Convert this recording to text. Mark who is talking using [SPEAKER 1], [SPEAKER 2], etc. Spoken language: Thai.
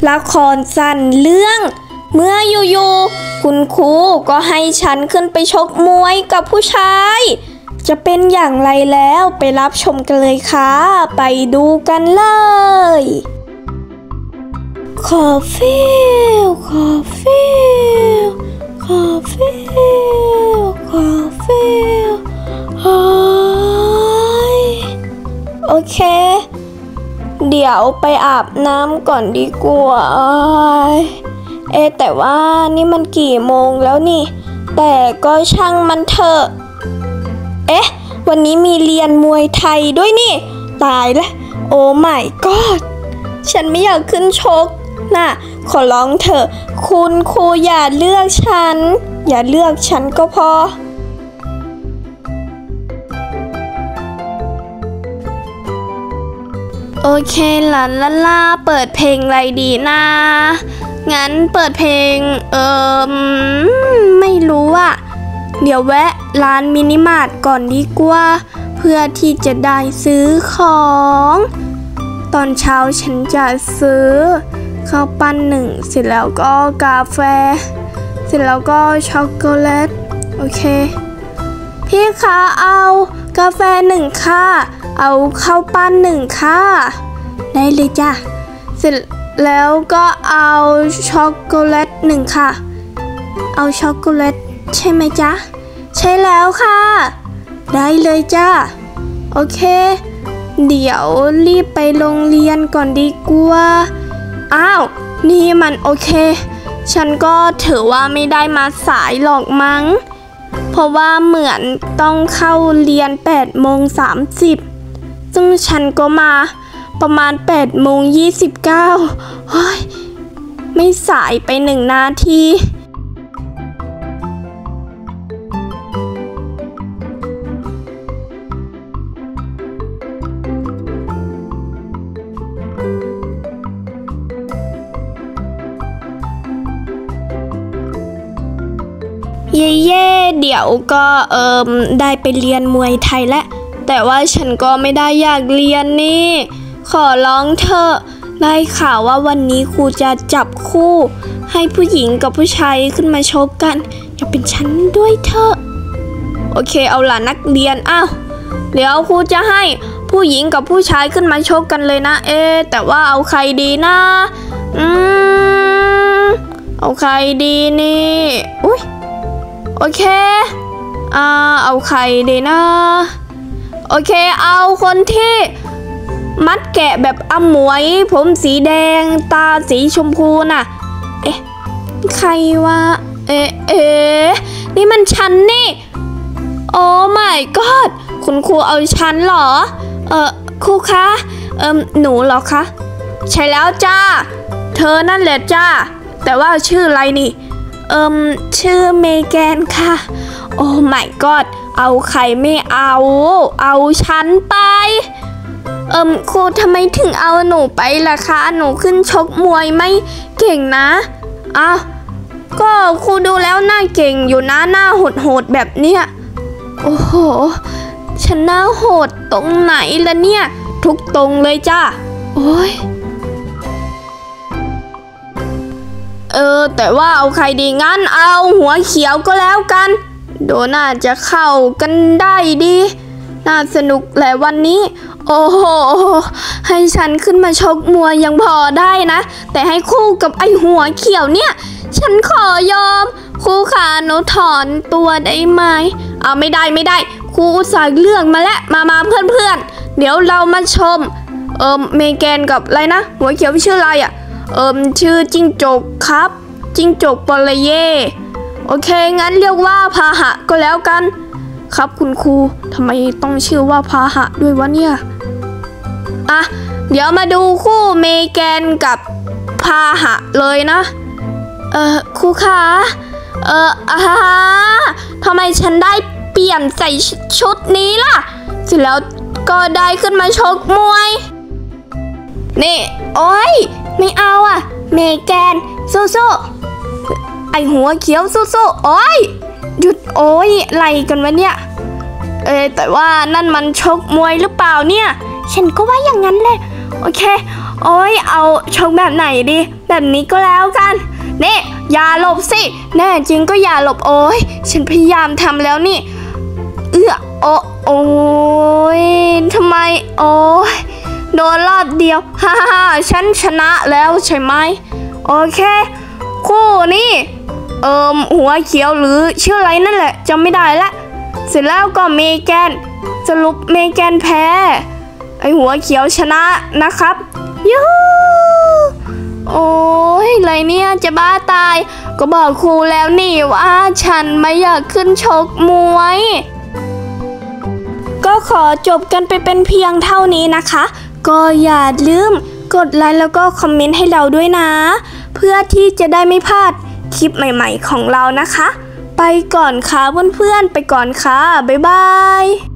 [SPEAKER 1] ละครสั้นเรื่องเมื่ออยู่ๆคุณครูก็ให้ฉันขึ้นไปชกมวยกับผู้ชายจะเป็นอย่างไรแล้วไปรับชมกันเลยค่ะไปดูกันเลยคอฟิลคอฟิลคอฟิลคอฟิลโอเคเดี๋ยวไปอาบน้ำก่อนดีกว่าแต่ว่านี่มันกี่โมงแล้วนี่แต่ก็ช่างมันเถอะวันนี้มีเรียนมวยไทยด้วยนี่ตายแล้วโอ้ my god ฉันไม่อยากขึ้นชกน่ะขอร้องเถอะคุณครูอย่าเลือกฉันอย่าเลือกฉันก็พอโอเคหลานล่าเปิดเพลงอะไรดีนะงั้นเปิดเพลงไม่รู้อะเดี๋ยวแวะร้านมินิมาร์ทก่อนดีกว่าเพื่อที่จะได้ซื้อของตอนเช้าฉันจะซื้อข้าวปั้น1เสร็จแล้วก็กาแฟเสร็จแล้วก็ช็อกโกแลตโอเคพี่คะเอากาแฟ1ค่ะเอาข้าวปั้น1ค่ะได้เลยจ้ะเสร็จแล้วก็เอาช็อกโกแลต1ค่ะเอาช็อกโกแลตใช่ไหมจ๊ะใช่แล้วค่ะได้เลยจ้ะโอเคเดี๋ยวรีบไปโรงเรียนก่อนดีกว่าอ้าวนี่มันโอเคฉันก็ถือว่าไม่ได้มาสายหรอกมั้งเพราะว่าเหมือนต้องเข้าเรียน8:30ซึ่งฉันก็มาประมาณ8:29เฮ้ยไม่สายไป1 นาทีเย่เดี๋ยวก็ได้ไปเรียนมวยไทยแล้วแต่ว่าฉันก็ไม่ได้อยากเรียนนี่ขอร้องเถอะได้ข่าวว่าวันนี้ครูจะจับคู่ให้ผู้หญิงกับผู้ชายขึ้นมาชกกันอย่าเป็นฉันด้วยเถอะโอเคเอาล่ะนักเรียนเดี๋ยวครูจะให้ผู้หญิงกับผู้ชายขึ้นมาชกกันเลยนะแต่ว่าเอาใครดีนะเอาใครดีนี่อุ๊ยโอเคเอาใครดีนะโอเคเอาคนที่มัดแกะแบบอมวยผมสีแดงตาสีชมพูน่ะใครวะนี่มันฉันนี่โอ้ my god คุณครูเอาฉันเหรอครูคะหนูเหรอคะใช่แล้วจ้าเธอนั่นแหละจ้าแต่ว่าชื่ออะไรนี่ชื่อเมแกนค่ะโอ้ my god เอาใครไม่เอาฉันไปครูทำไมถึงเอาหนูไปล่ะคะหนูขึ้นชกมวยไม่เก่งนะก็ครูดูแล้วน่าเก่งอยู่นะหน้าโหดแบบเนี้ยโอ้โหฉันหน้าโหดตรงไหนล่ะเนี่ยทุกตรงเลยจ้าโอ้ยแต่ว่าเอาใครดีงั้นเอาหัวเขียวก็แล้วกันดูน่าจะเข้ากันได้ดีน่าสนุกแหละวันนี้โอ้โหให้ฉันขึ้นมาชกมวยยังพอได้นะแต่ให้คู่กับไอหัวเขียวเนี่ยฉันขอยอมครูขาหนูถอนตัวได้ไหมไม่ได้ครูอุตส่าห์เลือกมาแล้วมาเพื่อนเดี๋ยวเรามาชมเมแกนกับอะไรนะหัวเขียวชื่ออะไรชื่อจิ้งจกครับจิ้งจกปลเย่โอเคงั้นเรียกว่าพาหะก็แล้วกันครับคุณครูทำไมต้องชื่อว่าพาหะด้วยวะเนี่ยเดี๋ยวมาดูคู่เมแกนกับพาหะเลยนะครูคะทำไมฉันได้เปลี่ยนใส่ชุดนี้ล่ะเสร็จแล้วก็ได้ขึ้นมาชกมวยนี่โอ๊ยไม่เอาเมแกนสู้ๆไอหัวเขียวสู้ๆโอ๊ยหยุดโอ๊ยอะไรกันวะเนี่ยแต่ว่านั่นมันชกมวยหรือเปล่าเนี่ยฉันก็ว่าอย่างนั้นแหละโอเคโอ้ยเอาชกแบบไหนดีแบบนี้ก็แล้วกันนี่อย่าหลบสิแน่จริงก็อย่าหลบโอ้ยฉันพยายามทำแล้วนี่โอ้ยทำไมโอ้ยโดนรอบเดียวฮ่าฉันชนะแล้วใช่ไหมโอเคคู่นี่หัวเขียวหรือชื่ออะไรนั่นแหละจำไม่ได้ละเสร็จแล้วก็เมแกนสรุปเมแกนแพ้ไอหัวเขียวชนะนะครับยูโอ้ยอะไรเนี่ยจะบ้าตายก็บอกครูแล้วนี่ว่าฉันไม่อยากขึ้นชกมวยก็ขอจบกันไปเป็นเพียงเท่านี้นะคะก็อย่าลืมกดไลค์แล้วก็คอมเมนต์ให้เราด้วยนะเพื่อที่จะได้ไม่พลาดคลิปใหม่ๆของเรานะคะไปก่อนค่ะเพื่อนๆไปก่อนค่ะบ๊ายบาย